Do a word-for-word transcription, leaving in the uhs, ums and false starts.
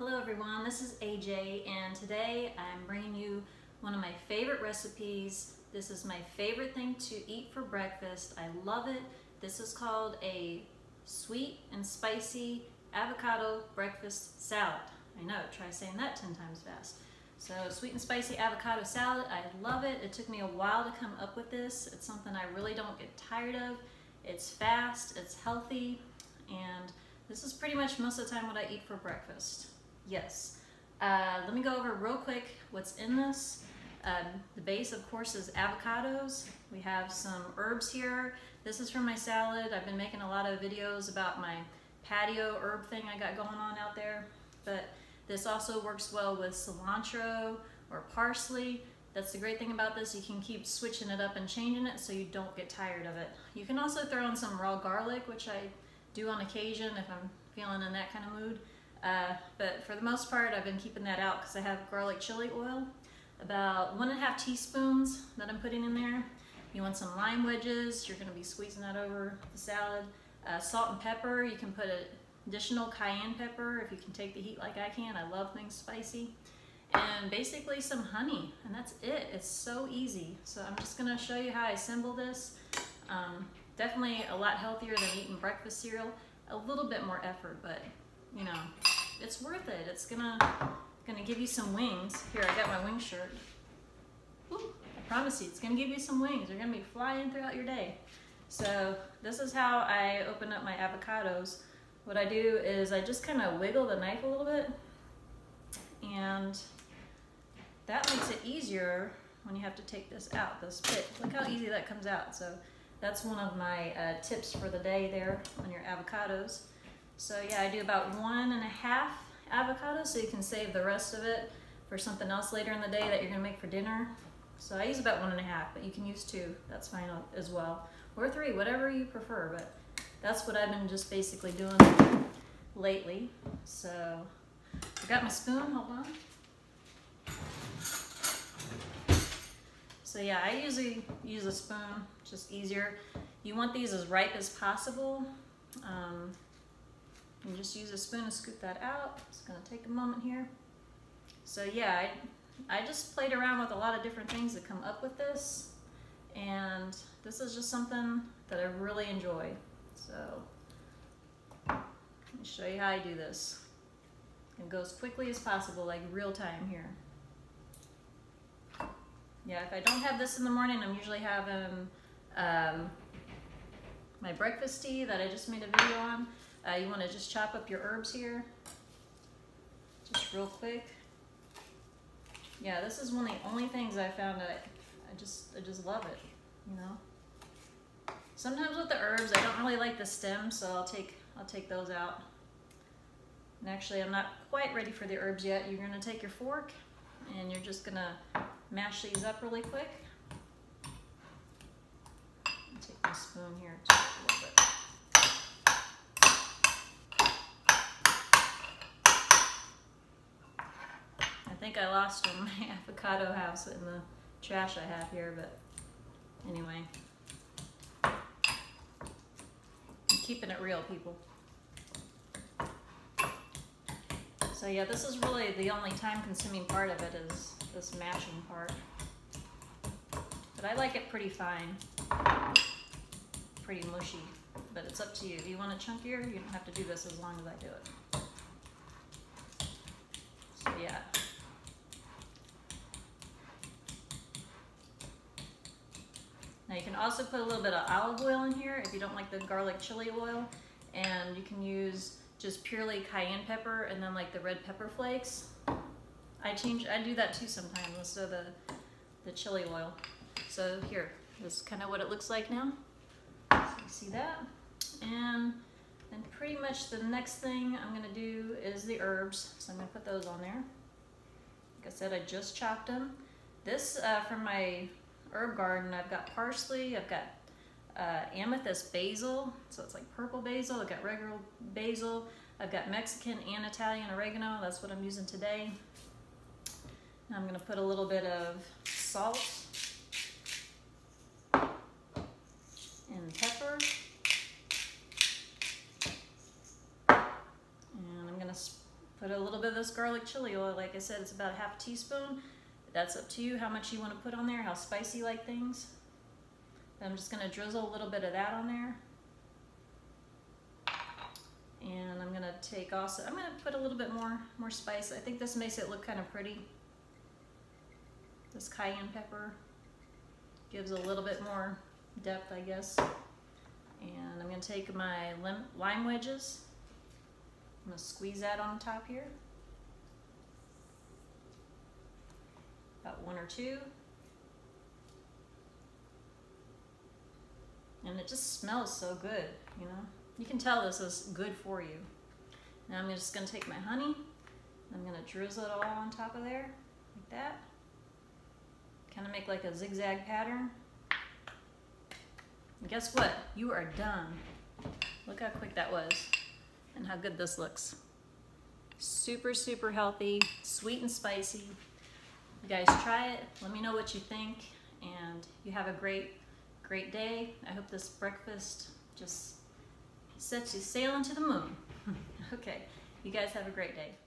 Hello everyone, this is A J and today I'm bringing you one of my favorite recipes. This is my favorite thing to eat for breakfast. I love it. This is called a sweet and spicy avocado breakfast salad. I know, try saying that ten times fast. So sweet and spicy avocado salad, I love it. It took me a while to come up with this. It's something I really don't get tired of. It's fast, it's healthy, and this is pretty much most of the time what I eat for breakfast. Yes. Uh, let me go over real quick what's in this. Um, the base, of course, is avocados. We have some herbs here. This is from my salad. I've been making a lot of videos about my patio herb thing I got going on out there. But this also works well with cilantro or parsley. That's the great thing about this. You can keep switching it up and changing it so you don't get tired of it. You can also throw in some raw garlic, which I do on occasion if I'm feeling in that kind of mood. Uh, but for the most part, I've been keeping that out because I have garlic chili oil, about one and a half teaspoons that I'm putting in there. You want some lime wedges, you're going to be squeezing that over the salad. Uh, salt and pepper, you can put an additional cayenne pepper if you can take the heat like I can. I love things spicy. And basically some honey, and that's it. It's so easy. So I'm just going to show you how I assemble this. Um, definitely a lot healthier than eating breakfast cereal. A little bit more effort, but you know, it's worth it. It's gonna gonna give you some wings. Here, I got my wing shirt. Woo, I promise you, it's gonna give you some wings. You're gonna be flying throughout your day. So this is how I open up my avocados. What I do is I just kind of wiggle the knife a little bit, and that makes it easier when you have to take this out, this pit. Look how easy that comes out. So that's one of my uh, tips for the day there on your avocados. So yeah, I do about one and a half avocados so you can save the rest of it for something else later in the day that you're gonna make for dinner. So I use about one and a half, but you can use two, that's fine as well. Or three, whatever you prefer, but that's what I've been just basically doing lately. So I got my spoon, hold on. So yeah, I usually use a spoon, just easier. You want these as ripe as possible. Um, You just use a spoon to scoop that out. It's gonna take a moment here. So yeah, I, I just played around with a lot of different things that come up with this. And this is just something that I really enjoy. So let me show you how I do this. It goes quickly as possible, like real time here. Yeah, if I don't have this in the morning, I'm usually having um, my breakfast tea that I just made a video on. Uh, you want to just chop up your herbs here, just real quick. Yeah, this is one of the only things I found that I just I just love it. You know. Sometimes with the herbs, I don't really like the stems, so I'll take I'll take those out. And actually, I'm not quite ready for the herbs yet. You're gonna take your fork, and you're just gonna mash these up really quick. I'll take my spoon here just a little bit. I think I lost one in my avocado house in the trash I have here, but anyway. I'm keeping it real, people. So yeah, this is really the only time-consuming part of it is this mashing part. But I like it pretty fine, pretty mushy, but it's up to you. If you want it chunkier, you don't have to do this as long as I do it. So yeah. Now you can also put a little bit of olive oil in here if you don't like the garlic chili oil, and you can use just purely cayenne pepper and then like the red pepper flakes. I change, I do that too sometimes instead of the, the chili oil. So here, this is kind of what it looks like now. So you see that? And then pretty much the next thing I'm gonna do is the herbs. So I'm gonna put those on there. Like I said, I just chopped them. This uh, from my herb garden, I've got parsley, I've got uh, amethyst basil, so it's like purple basil, I've got regular basil, I've got Mexican and Italian oregano, that's what I'm using today. Now I'm going to put a little bit of salt and pepper, and I'm going to put a little bit of this garlic chili oil. Like I said, it's about a half a teaspoon. That's up to you how much you want to put on there, how spicy you like things. I'm just gonna drizzle a little bit of that on there. And I'm gonna take also, I'm gonna put a little bit more, more spice. I think this makes it look kind of pretty. This cayenne pepper gives a little bit more depth, I guess. And I'm gonna take my lim lime wedges. I'm gonna squeeze that on top here. About one or two. And it just smells so good, you know? You can tell this is good for you. Now I'm just gonna take my honey, I'm gonna drizzle it all on top of there, like that. Kind of make like a zigzag pattern. And guess what? You are done. Look how quick that was and how good this looks. Super, super healthy, sweet and spicy. You guys try it, let me know what you think, and you have a great, great day. I hope this breakfast just sets you sailing to the moon. Okay, you guys have a great day.